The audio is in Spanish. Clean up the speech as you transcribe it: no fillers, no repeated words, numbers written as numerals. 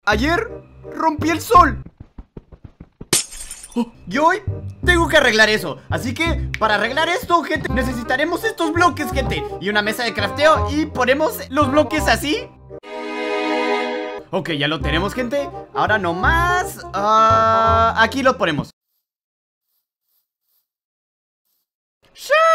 ayer rompí el sol. Y hoy tengo que arreglar eso. Así que para arreglar esto, gente, necesitaremos estos bloques, gente, y una mesa de crafteo. Y ponemos los bloques así. Ok, ya lo tenemos, gente. Ahora nomás aquí los ponemos. ¡Sí!